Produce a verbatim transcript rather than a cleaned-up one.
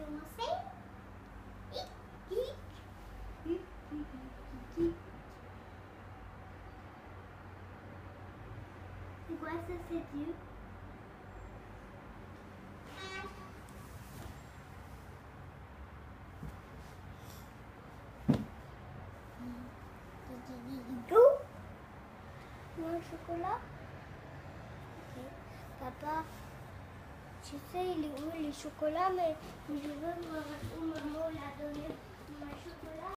commencer. C'est quoi ça, c'est Dieu? Mon chocolat? Ok. Papa, tu sais, il est où les chocolats, mais je veux voir où maman l'a donné mon chocolat.